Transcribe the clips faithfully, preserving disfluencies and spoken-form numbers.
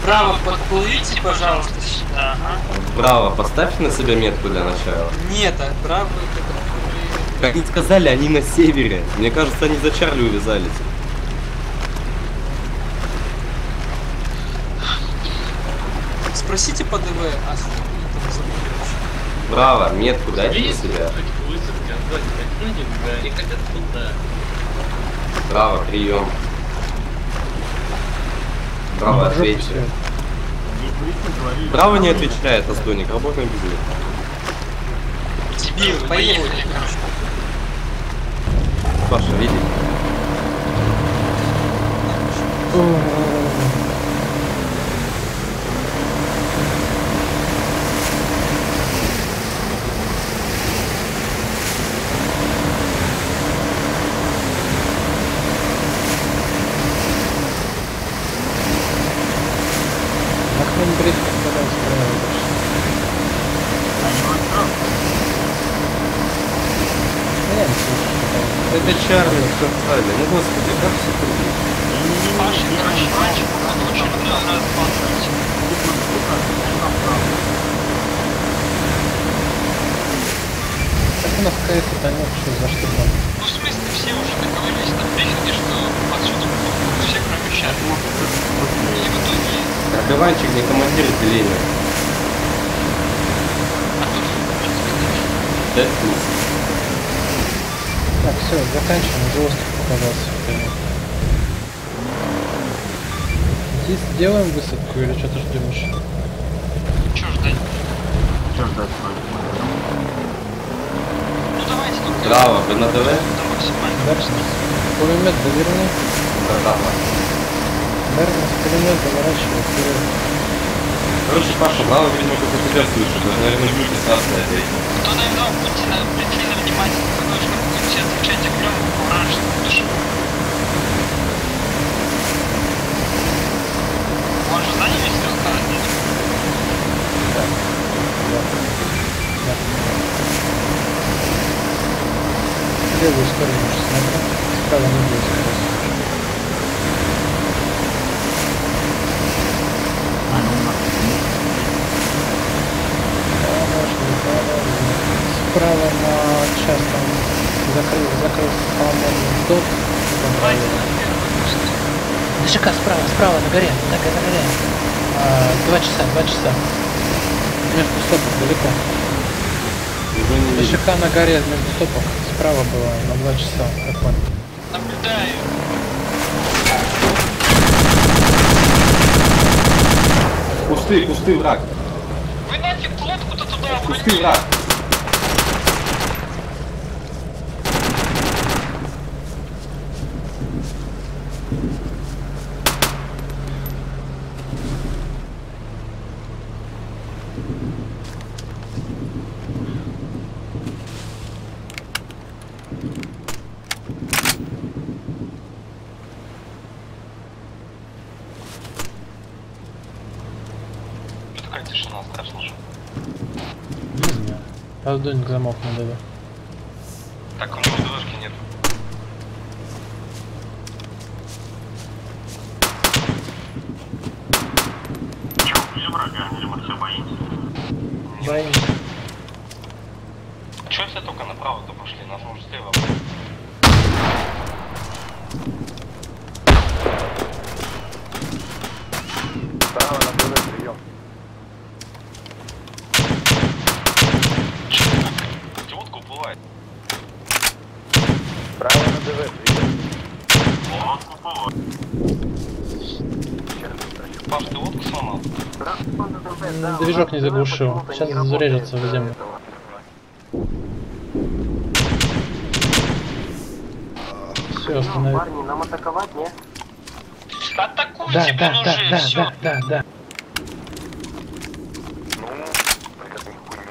Право подплывите, пожалуйста, сюда. Ага. Браво, поставь на себя метку для начала. Нет, а право это... Как они сказали, они на севере. Мне кажется, они за Чарли увязались. Спросите по ДВ, а с- это забыли вообще. Браво, метку дайте на себя. Браво, прием. Браво, ответьте. Браво не отвечает, Астоник, работаем без них. Тебе, поехали. Паша, видите? Махнем бред, когда справилась. Это Чарли, сказали. Ну господи, как все трудно. Паша, короче, раньше походу очень много раз смотрите. Так у нас какая-то нет, что за что там. Ну, в смысле, все уже договорились на брифинге, что отсюда будут все, кроме сейчас. И в итоге... Караванчик не командир отделения. А тут, в принципе, Дать курс. Так, все, заканчиваем, уже остров показался. Здесь делаем высадку или что-то ждем еще? что ждать? Что ждать? Ну, давайте только... Браво, вы на ТВ? Это максимально. Дальше. Пулемет доверни. Браво. Дальше пулемет доворачивай вперед. Короче, Паша, Браво, видимо, только тебя слышит. Это, наверное, будет станция ответить. Кто наверное, будьте на предельно внимательны, потому что будете отвечать огнем вражеского душу. Он же знание весь рассказать нет? Да. Да. Левую сторону уже смотрю. Справа не будет скорость. Справа на час там закрыл, закрыл по-моему, дот. ДШК справа, справа на горе, на горе, на горе. А, два часа, два часа. Между стопок далеко. ДШК на горе между стопок справа было на два часа. Как понял. Наблюдаю. Кусты, кусты, враг. Вы нафиг лодку-то туда Кусты, обрубили. враг. Такая тишина, страшно же. Не знаю. Раздольник замок надо. Так, у него ДВшки нет. Че, убили врага, или мы все боимся? Боимся. Че все только направо-то пошли, нас может слева. Право на ДВ, прием. Лодка уплывает. Право на ДВ, прием. Лодка уплывает. Паш, ты лодку сломал? М, Движок не заглушил. Сейчас зарежется в землю. Все, остановил. Парни, нам атаковать, не? Атакуйте, Да, блин, да, да, уже, да, все. да, да, да. Ну, приготовь хуйню.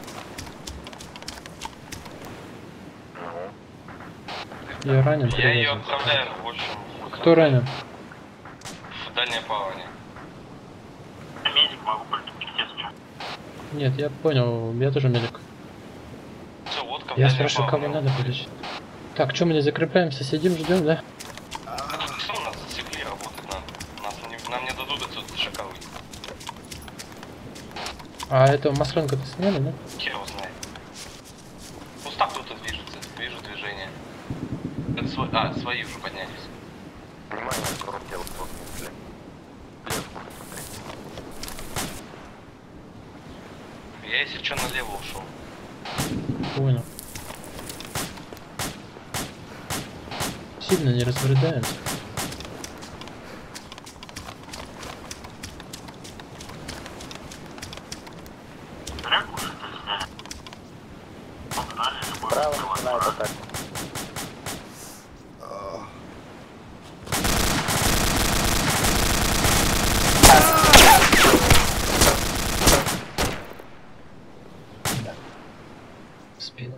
Я ранен. Я ее привязан. отправляю, в общем, Кто ранен? в дальнее плавание. Медик, могу прилететь, если что. Нет, я понял, я тоже медик. Все, лодка в Я дальнее спрашиваю, кого плавание. надо полечить. Так, что мы не закрепляемся, сидим, ждем, да? Все, у нас зацикли, работать надо. Нас не Нам не дадут этот шаковый. А это масленка-то сняли, да? Хер его знает. Пуста кто-то движется. Вижу движение. Это свой... А, свои уже поднялись. Внимание, скоро тело после. Я, если что, налево ушел. Понял. Сильно не разбредаемся. Право начинает атаку. В спину.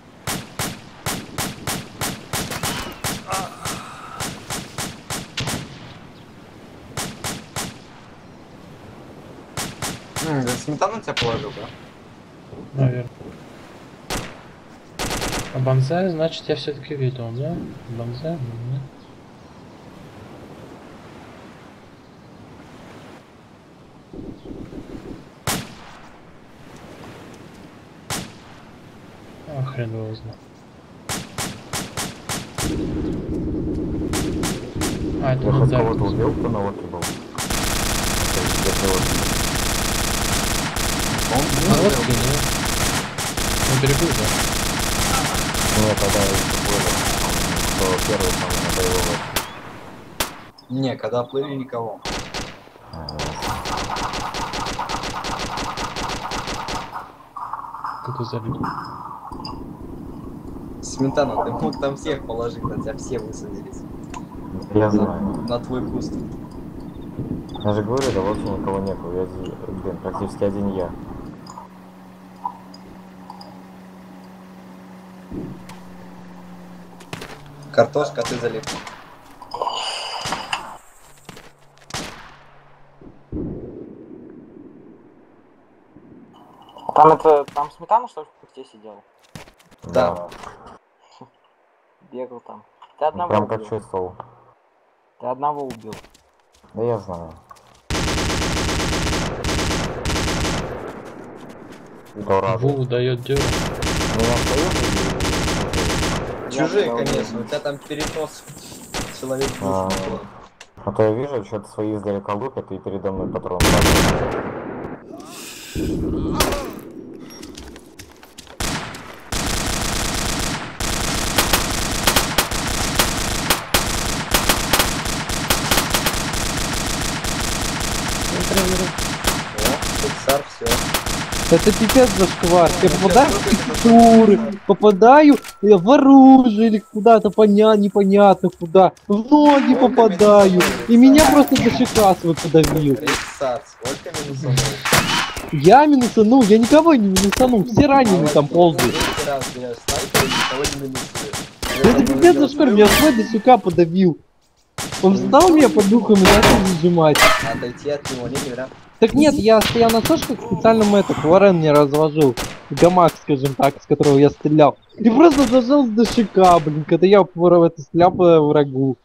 М, за сметану тебя положил, да? Наверное. А бонзай, значит, я все-таки видел, да? Бонзай, да. А, хрен его знает. А, это Я хоть бонзай. кого-то убил, кто на лодке был. На лодке, да? На берегу, да? Нет, когда я плыл, кто первый самый на боевой лодке. Не, когда плыли никого. Кто-то залил. Сметану, ты мог там всех положить, на тебя все высадились. Я На, знаю. на твой куст. Я же говорю, да вот никого нету. Я, зи- блин, практически один я. Картошка, ты залип. Там это, там сметана, что ли, в пухте сидел? Да. Бегал там. Ты одного Прям как убил. чувствовал. Ты одного убил. Да я знаю. Да радует. Ву дает дело. Меня свою или Чужие, Я конечно, у тебя там перенос человек А. десять было. А то я вижу, что-то свои издалека лупят и передо мной патрон падает. О, Пиксар, все. Это пипец зашквар. Я попадаю в текстуры, попадаю я в оружие или куда-то поня непонятно куда. В ноги попадаю. И меня просто дошикасывает подавил. Пиксар, сколько минусанул? Я минусанул, я никого не минусанул, все раненые там ползают. Третий раз берешь снайпер и никого не минусуешь. Это пипец зашквар, меня свой до сука подавил. Он встал меня под духом и начал зажимать. Отойти от него, не говорят. Так нет, я стоял на сошках, специально этот Варен мне разложил. Гамак, скажем так, с которого я стрелял. И просто зажал с ДШК, блин, когда я в это стрелял по врагу.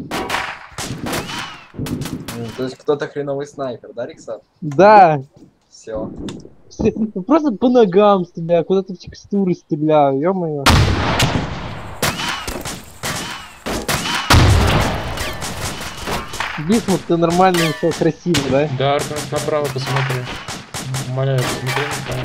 М, То есть кто-то хреновый снайпер, да, Риксар? Да. Все. Все- Просто по ногам стреляю, куда-то в текстуры стреляю, ё-моё. Бисмут, ты нормальный, все красиво, да? Да, Арканс, направо посмотри. Умоляю, посмотри направо.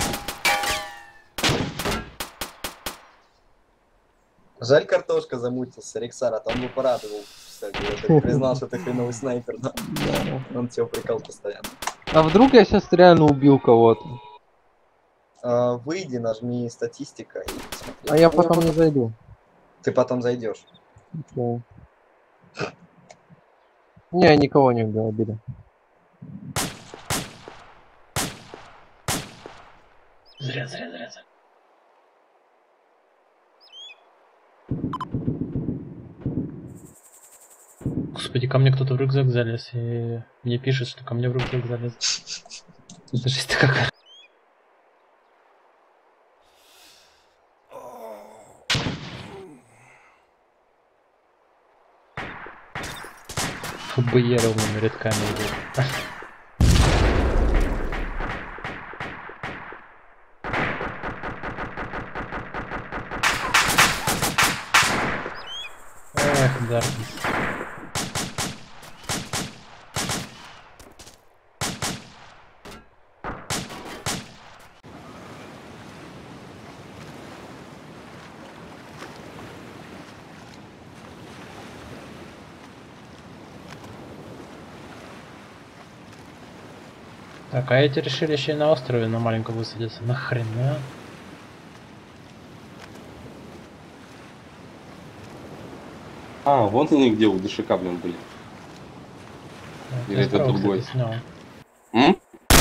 Жаль, картошка замутился, Риксар, а там бы порадовал. Кстати, я так признал, что ты хреновый снайпер, да? Он тебя упрекал постоянно. А вдруг я сейчас реально убил кого-то? А, выйди, нажми статистика и посмотри. А я потом не зайду. Ты потом зайдешь. Окей. Не, никого не убили. Зря, зря, зря, зря. Господи, ко мне кто-то в рюкзак залез и мне пишет, что ко мне в рюкзак залез. Это жесть какая. БЕ ровными рядками идет. Эх, Даркнесс. Так, а эти решили еще и на острове на маленьком высадиться. Нахрена? А, вон они где у ДШК, блин, были. Или это другой? М?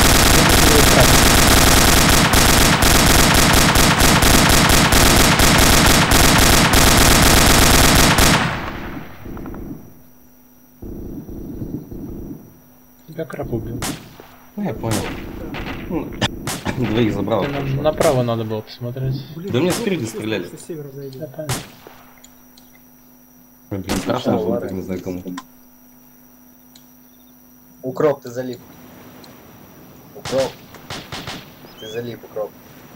Тебя краб убил. Ну, я понял. Ну, двоих забрал. На, направо надо было посмотреть. Да мне спереди стреляли. Да, понятно. Блин, страшно, что так не знаю кому. Укроп, ты залип. Укроп. Ты залип, укроп.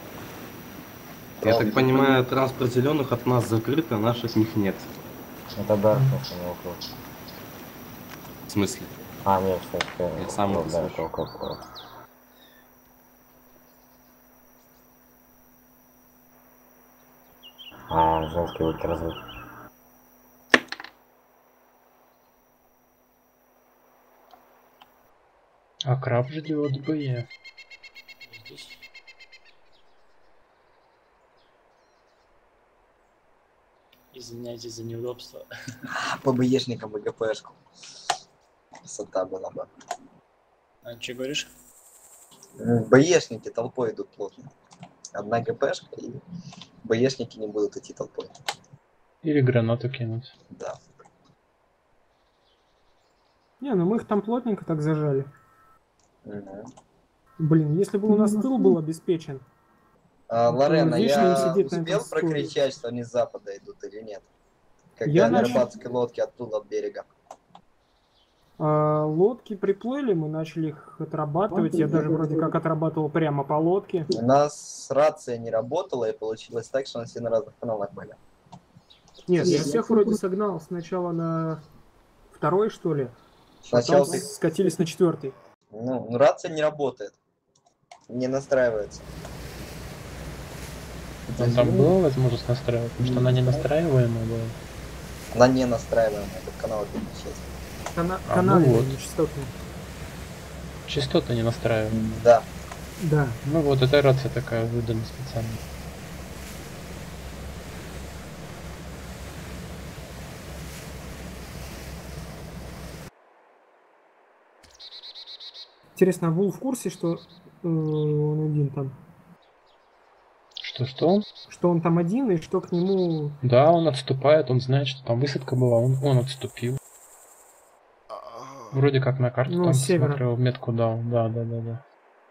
Я так понимаю, транспорт зеленых от нас закрыт, а наших с них нет. Это Даркнесс, а не Укроп. В смысле? А, нет, кстати, Я сам Укроп, это да, слышу. это Укроп. Укроп. А, женский ультразвук. А краб ждет БЕ. Здесь. Извиняйте за неудобство. По БЕшникам и ГПшку. Красота была бы. А что говоришь? БЕшники толпой идут плотно. Одна ГПшка и БЕшники не будут идти толпой. Или гранату кинуть. Да. Не, ну мы их там плотненько так зажали. Угу. Блин, если бы у нас тыл был обеспечен. А, Лорена, Вечно я им сидеть на успел этом стуле. прокричать, что они с запада идут или нет? Когда Я на начал- рыбацкой лодке оттуда от берега. А, лодки приплыли, мы начали их отрабатывать. Я даже вроде как отрабатывал прямо по лодке. У нас рация не работала, и получилось так, что они все на разных каналах были. Нет, я всех вроде согнал сначала на второй, что ли. Сначала Потом ты... скатились на четвертый. Ну, ну, рация не работает. Не настраивается. Ну, там была возможность настраивать, потому что она не настраиваемая была. Она не настраиваемая, тут канал переключается. Кана- А, каналы ну вот. нечастотные. Частоты не настраиваемые. Да. Да. Ну вот, эта рация такая выдана специально. Интересно, а Вул в курсе, что э, он один там? Что-что? Что он там один и что к нему... Да, он отступает, он знает, что там высадка была, он, он отступил. Вроде как на карту Ну, там с севера. посмотрел, метку дал. Да, да, да, да.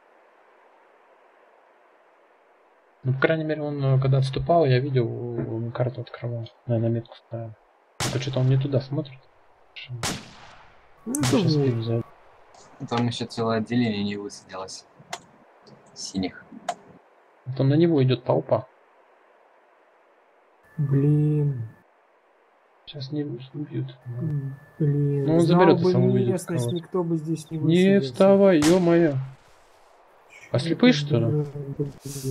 Ну, по крайней мере, он, э, когда отступал, я видел, он карту открывал. Наверное, метку ставил. Только что-то он не туда смотрит. Ну, Сейчас тоже пиво зайдет. Там еще целое отделение не высадилось. Синих. Там на него идет толпа. Блин. Сейчас не убьют. Блин. Ну, он знал заберет и бы сам увидит местность, кого-то. никто бы здесь не Не высадился. вставай, ё-моё. А слепые, что ли? Блин.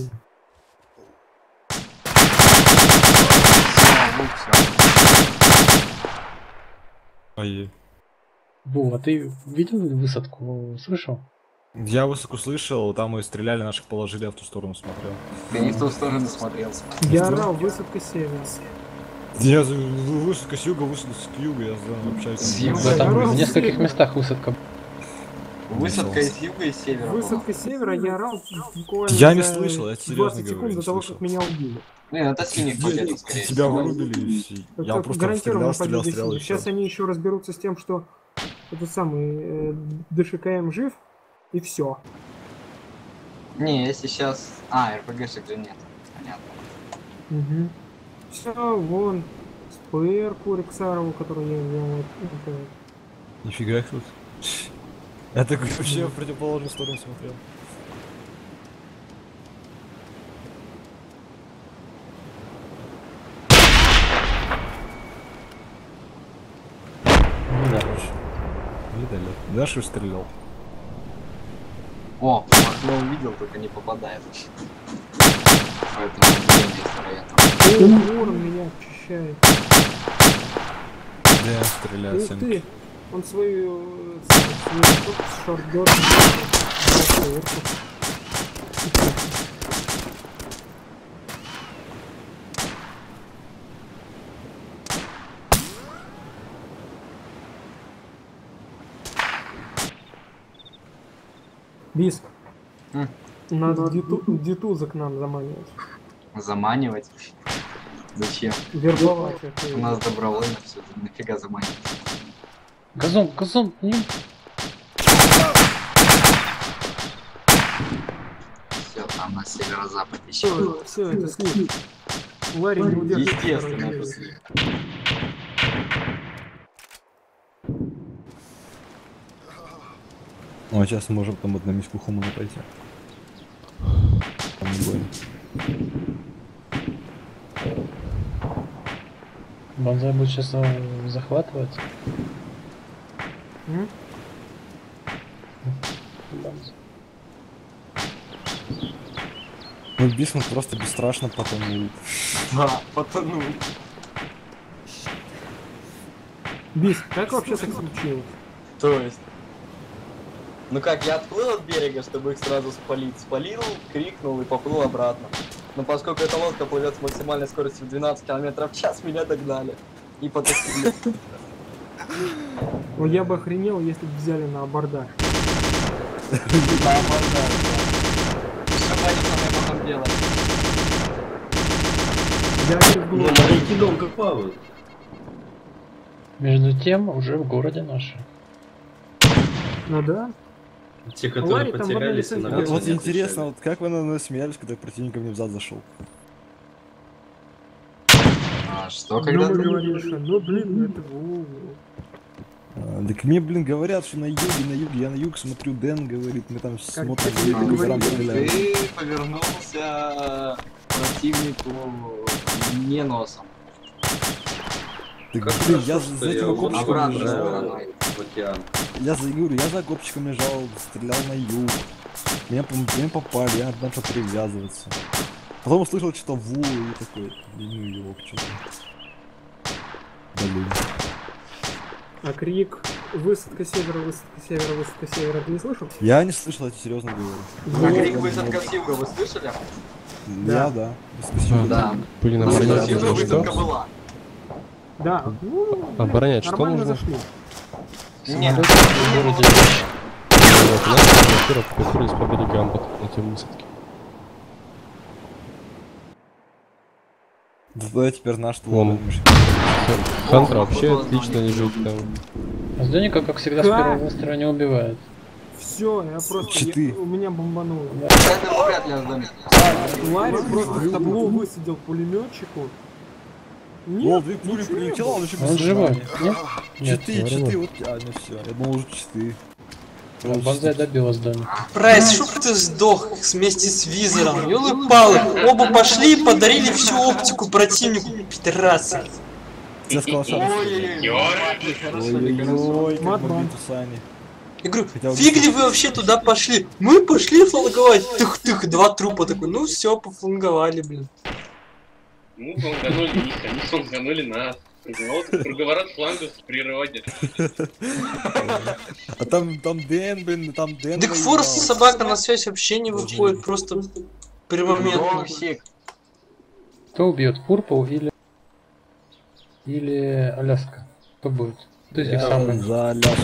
Ой. Во, а ты видел высадку? Слышал? Я высоко слышал, там и стреляли, наших положили, я в ту сторону смотрел. Ты не в ту сторону смотрел. Я орал, высадка севера. Я за- высадка с юга, высадка с юга, я знаю, общаюсь. С с юга? Да, там орал в с нескольких севера. местах высадка. Высадка из юга и с севера была. Высадка севера, я орал буквально Я не за слышал, я серьезно двадцать говорю, секунд не до того, слышал. как меня убили. Блин, это синих победа, скорее Тебя всего. вырубили и все. Я Это просто гарантированно стрелял, стрелял, победа стрелял и синих. Сейчас всё. они еще разберутся с тем, что этот самый э, ДШКМ жив, и все. Не, если сейчас... А, РПГшек же нет. Понятно. Угу. Все, вон, СПР Куриксарову, который я взял. Это, Нифига их тут. Я так вообще в противоположную сторону смотрел. Да, видали? Даша стрелял. О, окно увидел, только не попадает. Поэтому вероятно. Ворон меня очищает. Да, стреляет. Ух Сэм. ты! Он свою... э, свою шардер... Бис, М. надо диту, дитуза к нам заманивать. Заманивать? Зачем? Вербовать. У нас добровольно все, нафига заманивать? Газон, газон, не... Все, там на северо-западе еще. Все, все, это слив. Ларри не удерживает. Естественно, второй это лист. слив. Ну, а сейчас можем там одна миску хумана пойти. Там не будем. Бонзай будет сейчас э, захватывать. М? Бонзай. Ну, Бисмут просто бесстрашно потонул. Да, потонул. Бис, как вообще так случилось? То есть? Ну как, я отплыл от берега, чтобы их сразу спалить. Спалил, крикнул и поплыл обратно. Но поскольку эта лодка плывет с максимальной скоростью в двенадцать километров в час, меня догнали. И потащили. Ну я бы охренел, если бы взяли на абордаж. На абордаж, да. Все понятно, потом делать. Я через Ну, голову. маленький дом как плавают. Между тем, уже в городе наши. Ну да. Те, которые Ларри там потерялись, и в одной на Вот, лицензии вот газоне интересно, кричали. вот как вы на нас смеялись, когда противник мне в зад зашел? А что, Ну когда мы ты... говоришь, ну блин, это во. А, так мне, блин, говорят, что на юге, на юге, я на юг смотрю, Дэн говорит, мы там смотрим, ты по говорил? горам стреляем. Ты повернулся противнику не носом. Так, Как блин, хорошо, я что за я этим вот окопчиком обратно лежал. стороной. в океан. Я за, говорю, я за окопчиком лежал, стрелял на юг. Меня, по- меня попали, я начал перевязываться. Потом услышал что-то ву и такой, ну его что-то. Блин. А крик высадка севера, высадка севера, высадка севера, ты не слышал? Я не слышал, я тебе серьезно говорю. А крик высадка с юга, вы слышали? Я, да. С- Да. Блин, Ну, оборонять с юга нужно высадка что? была. Да. Ну, Оборонять что нормально нужно? зашли. Нет. Самолеты в городе вещи. Вот, наши во-первых, покатились по берегам потом на те высадки. Да туда теперь наш Вон. ствол. Хантер О, вообще вот отлично он. лежит там. А Сдоника, как всегда, с Как? первого выстрела не убивает. Все, я просто, Читы. я- у меня бомбануло. Это вряд ли сдамет. Ларри просто в табло высадил пулеметчику. О, Нет, две пули ничего. прилетело, он еще без Он живой, сознания. нет? Нет, Читы, говорю. читы, вот, а, ну все, я думал уже читы. А Бонзай добил Сдоника. Прайс, чтоб ты сдох вместе с визором. Ёлы-палы, оба пошли и подарили всю оптику противнику, пидорасы. Я сказал, что... Ой-ой-ой, как Матбан. Магниту Сани. Я говорю, Хотя бы- фиг ли вы вообще туда пошли? Мы пошли фланговать. Тых-тых, два трупа такой. Ну все, пофланговали, блин. Ну, фланганули их, они фланганули нас. Круговорот флангов прерывать. А там, там Дэн, блин, там Дэн. Дик Форс собака на связь вообще не выходит, просто пермоментно. Кто убьет, Пурпл или... Или Аляска? Кто будет? Кто из них Я самый? за Аляску.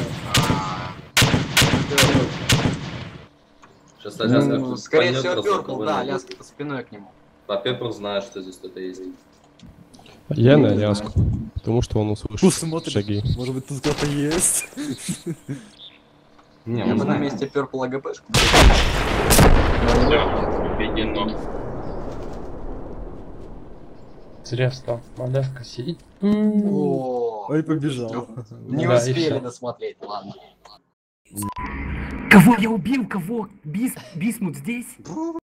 Сейчас Ну, Аляска скорее понёт всего, просто Пёркл, кого-нибудь. да, Аляска по спиной к нему. По Пеппер знает, что здесь кто-то есть. Я на Не знаю. Аляску, потому что он услышит Посмотрим, шаги. может быть тут кто-то есть. Не, Я он бы на знает. месте Пёркл АГПшку. Победено. Зря встал. Аляска сидит. О, Ой, побежал. Не Да, и успели всё. досмотреть, ладно. Кого я убил? Кого? Бис... Бисмут здесь?